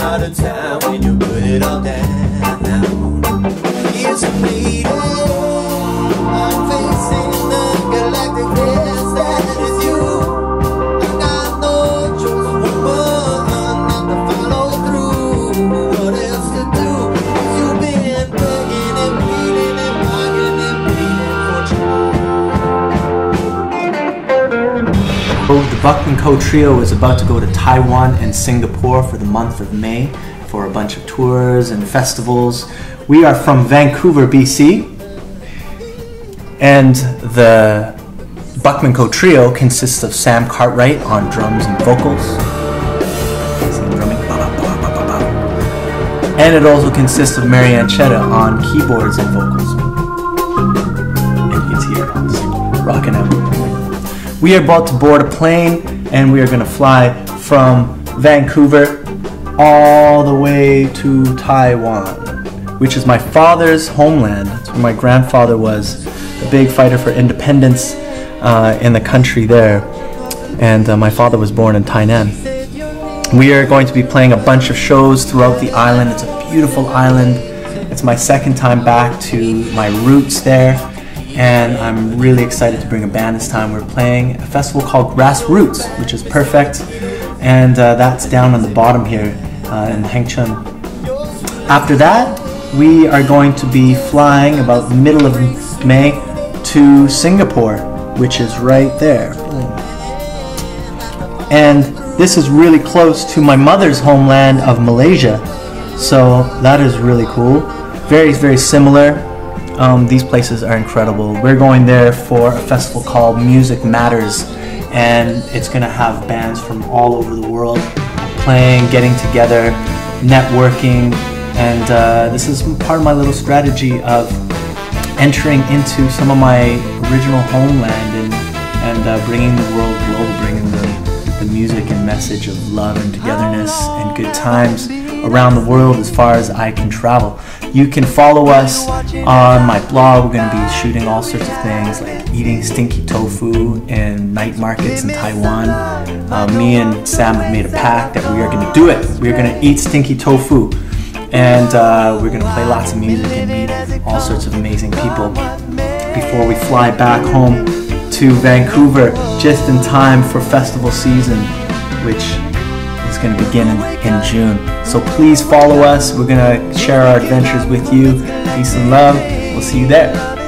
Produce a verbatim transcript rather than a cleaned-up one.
out of time when you put it all down. It's a bleeding, I'm facing the galactic mess that is you. I got no choice but to follow through. What else to do? You've been begging and pleading and begging and pleading for trouble. The Buckman Coe Trio is about to go to Taiwan and Singapore for the month of May for a bunch of tours and festivals. We are from Vancouver, B C, and the Buckman Coe Trio consists of Sam Cartwright on drums and vocals, and it also consists of Marianne Chetta on keyboards and vocals. And he's here, rocking out. We are about to board a plane, and we are going to fly from Vancouver all the way to Taiwan, which is my father's homeland. It's where my grandfather was a big fighter for independence uh, in the country there, and uh, my father was born in Tainan. We are going to be playing a bunch of shows throughout the island. It's a beautiful island. It's my second time back to my roots there, and I'm really excited to bring a band this time. We're playing a festival called Grassroots, which is perfect, and uh, that's down on the bottom here uh, in Hengchun. After that, we are going to be flying about the middle of May to Singapore, which is right there. And this is really close to my mother's homeland of Malaysia, so that is really cool. Very, very similar. Um, these places are incredible. We're going there for a festival called Music Matters, and it's going to have bands from all over the world playing, getting together, networking, and uh, this is part of my little strategy of entering into some of my original homeland and, and uh, bringing the world global, bringing the, the music and message of love and togetherness and good times around the world as far as I can travel. You can follow us on my blog. We're going to be shooting all sorts of things like eating stinky tofu in night markets in Taiwan. Uh, me and Sam have made a pact that we are going to do it. We're going to eat stinky tofu, and uh, we're going to play lots of music and meet all sorts of amazing people before we fly back home to Vancouver just in time for festival season, which is going to begin in, in June. So please follow us. We're going to share our adventures with you. Peace and love. We'll see you there.